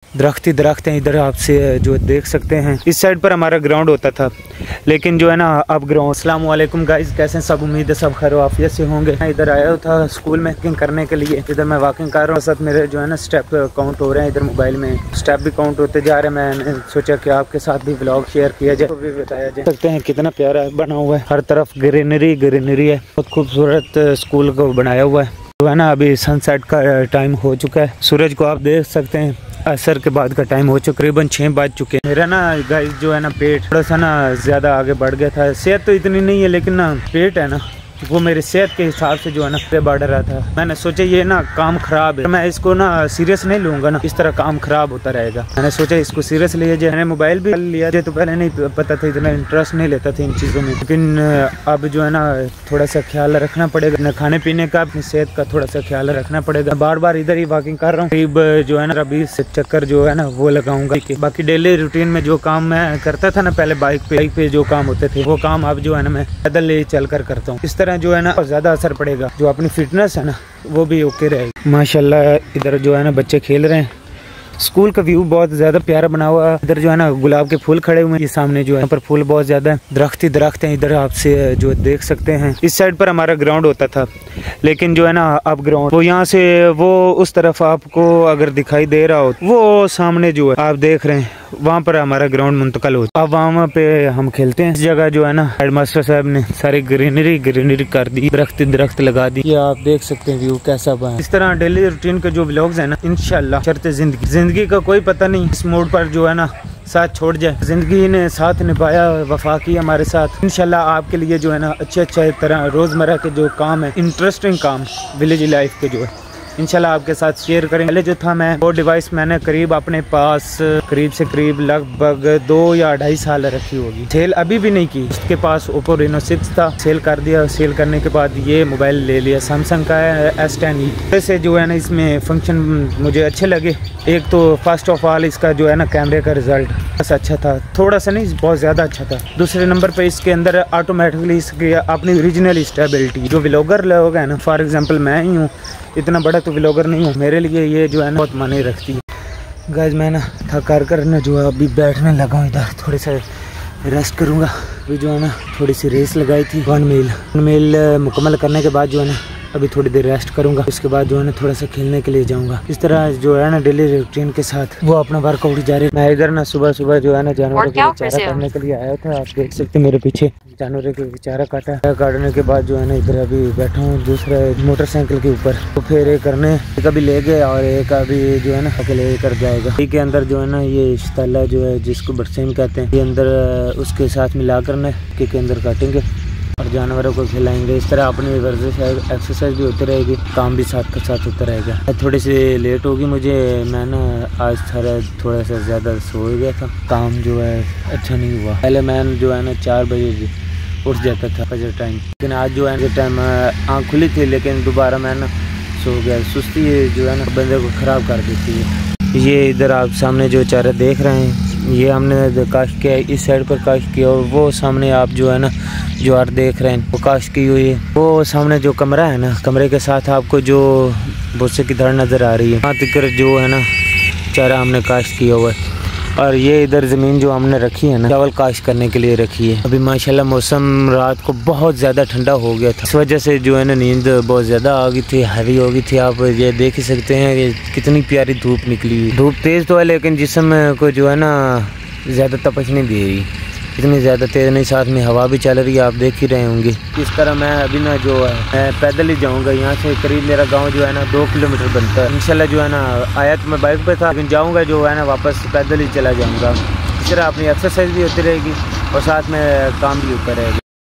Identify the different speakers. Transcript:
Speaker 1: दरख्त ही दरख्त हैं इधर, आपसे जो देख सकते हैं। इस साइड पर हमारा ग्राउंड होता था, लेकिन जो है ना अब ग्राउंड। अस्सलाम वालेकुम गाइस, कैसे हैं सब? उम्मीद है सब खैर आफियत से होंगे। मैं इधर आया था स्कूल में वॉकिंग करने के लिए। इधर मैं वॉकिंग कर रहा हूँ, साथ मेरे जो है ना स्टेप काउंट हो रहे हैं। इधर मोबाइल में स्टेप भी काउंट होते जा रहे हैं। मैंने सोचा कि आपके साथ भी व्लॉग शेयर किया जाए, तो भी बताया जाए। सकते हैं कितना प्यारा बना हुआ है, हर तरफ ग्रीनरी ग्रीनरी है। बहुत खूबसूरत स्कूल को बनाया हुआ है। जो है ना अभी सनसेट का टाइम हो चुका है, सूरज को आप देख सकते हैं। असर के बाद का टाइम हो चुका, तकरीबन 6 बज चुके हैं। मेरा ना गाइस जो है ना पेट थोड़ा सा ना ज़्यादा आगे बढ़ गया था। सेहत तो इतनी नहीं है, लेकिन ना पेट है ना वो मेरी सेहत के हिसाब से जो है ना बढ़ रहा था। मैंने सोचा ये ना काम खराब है, मैं इसको ना सीरियस नहीं लूँगा ना, इस तरह काम खराब होता रहेगा। मैंने सोचा इसको सीरियस लिया जाए। मैंने मोबाइल भी लिया जाए, तो पहले नहीं पता था, इतना इंटरेस्ट नहीं लेता था इन चीज़ों में। लेकिन अब जो है ना थोड़ा सा ख्याल रखना पड़ेगा, अपने खाने पीने का, अपनी सेहत का थोड़ा सा ख्याल रखना पड़ेगा। बार बार इधर ही वॉकिंग कर रहा हूँ। करीब जो है ना 20 चक्कर जो है ना वो लगाऊंगा। बाकी डेली रूटीन में जो काम मैं करता था ना पहले, बाइक पे जो काम होते थे, वो काम अब जो है ना मैं पैदल ही चल कर करता हूँ। इस तरह जो है ना ज्यादा असर पड़ेगा, जो अपनी फिटनेस है ना वो भी ओके रहेगी। माशाल्लाह इधर जो है ना बच्चे खेल रहे हैं। स्कूल का व्यू बहुत ज्यादा प्यारा बना हुआ है। इधर जो है ना गुलाब के फूल खड़े हुए हैं। ये सामने जो है पर फूल बहुत ज्यादा है, दरख्त ही दरख्त हैं इधर, आपसे जो देख सकते हैं। इस साइड पर हमारा ग्राउंड होता था, लेकिन जो है ना अब ग्राउंड वो यहाँ से वो उस तरफ आपको अगर दिखाई दे रहा हो, वो सामने जो है आप देख रहे हैं, वहाँ पर हमारा ग्राउंड मुंतकल हो। अब वहाँ पे हम खेलते हैं। इस जगह जो है ना हेडमास्टर साहब ने सारी ग्रीनरी ग्रीनरी कर दी, दरख्त लगा दी। ये आप देख सकते हैं व्यू कैसा बना। इस तरह डेली रूटीन के जो व्लॉग्स है ना, इंशाल्लाह चलते जिंदगी का कोई पता नहीं इस मोड़ पर जो है ना साथ छोड़ जाए। जिंदगी ने साथ निभाया, वफा की हमारे साथ। इंशाल्लाह आपके लिए जो है ना अच्छे तरह रोजमर्रा के जो काम है, इंटरेस्टिंग काम विलेज लाइफ के जो है, इंशाल्लाह आपके साथ शेयर करेंगे। पहले जो था मैं वो डिवाइस मैंने करीब अपने पास करीब लगभग 2 या 2.5 साल रखी होगी। सेल अभी भी नहीं की। उसके पास ओप्पो रेनो 6 था, सेल कर दिया। सेल करने के बाद ये मोबाइल ले लिया, सैमसंग का है S10e। वैसे जो है ना इसमें फंक्शन मुझे अच्छे लगे। एक तो फर्स्ट ऑफ ऑल इसका जो है ना कैमरे का रिजल्ट बस अच्छा था, थोड़ा सा नहीं बहुत ज़्यादा अच्छा था। दूसरे नंबर पे इसके अंदर ऑटोमेटिकली इसकी अपनी ओरिजिनल स्टेबिलिटी। जो व्लॉगर लोग हैं ना, फॉर एग्जांपल मैं ही हूँ, इतना बड़ा तो व्लॉगर नहीं हूँ, मेरे लिए ये जो है ना बहुत मायने रखती है। गाइस मैं ना थक कर ना जो है अभी बैठने लगा हूँ, इधर थोड़े सा रेस्ट करूँगा। अभी जो है ना थोड़ी सी रेस लगाई थी 1 मील मुकम्मल करने के बाद जो है ना अभी थोड़ी देर रेस्ट करूंगा। उसके बाद जो है ना थोड़ा सा खेलने के लिए जाऊंगा। इस तरह जो है ना डेली रूटीन के साथ वो अपना वर्कआउट जारी। मैं इधर ना सुबह जो है ना जानवरों को चारा काटने के लिए आया था। आप देख सकते हैं मेरे पीछे जानवरों के चारा काटने के बाद जो है ना इधर अभी बैठा हूँ दूसरा मोटरसाइकिल के ऊपर। तो फिर एक करने एक अभी ले गए और एक अभी जो है ना अकेले कर जाएगा। के अंदर जो है ना ये इश्ताला जो है जिसको बरसीम कहते हैं, ये अंदर उसके साथ मिला कर ना के अंदर काटेंगे और जानवरों को खिलाएंगे। इस तरह अपनी वर्जिश एक्सरसाइज भी होती रहेगी, काम भी साथ का साथ होता रहेगा। थोड़ी सी लेट होगी मुझे, मैं ना आज थोड़ा सा ज़्यादा सो गया था, काम जो है अच्छा नहीं हुआ। पहले मैं जो है ना 4 बजे उठ जाता था फजर टाइम, लेकिन आज जो है टाइम आँख खुली थी, लेकिन दोबारा मैं ना सो गया। सुस्ती जो है ना बंदे को ख़राब कर देती है। ये इधर आप सामने जो चारा देख रहे हैं, ये हमने काश्त किया है, इस साइड पर काश्त किया। और वो सामने आप जो है ना ज्वार देख रहे हैं वो काश्त की हुई है। वो सामने जो कमरा है ना, कमरे के साथ आपको जो भुस्से की धड़ नज़र आ रही है, वहाँ तक जो है ना चारा हमने काश्त किया हुआ है। और ये इधर ज़मीन जो हमने रखी है ना चावल काश्त करने के लिए रखी है। अभी माशाल्लाह मौसम रात को बहुत ज़्यादा ठंडा हो गया था, इस वजह से जो है ना नींद बहुत ज़्यादा आ गई थी, हैवी हो गई थी। आप ये देख ही सकते हैं कि कितनी प्यारी धूप निकली हुई। धूप तेज़ तो है, लेकिन जिस्म को जो है ना ज़्यादा तपश नहीं दे रही, इतनी ज़्यादा तेज़ नहीं, साथ में हवा भी चल रही है, आप देख ही रहे होंगे। इस तरह मैं अभी ना जो है मैं पैदल ही जाऊंगा। यहाँ से करीब मेरा गांव जो है ना 2 किलोमीटर बनता है। इंशाल्लाह जो है ना आया तो मैं बाइक पे था, लेकिन जाऊंगा जो है ना वापस पैदल ही चला जाऊंगा। इस तरह अपनी एक्सरसाइज भी होती रहेगी और साथ में काम भी होता रहेगा।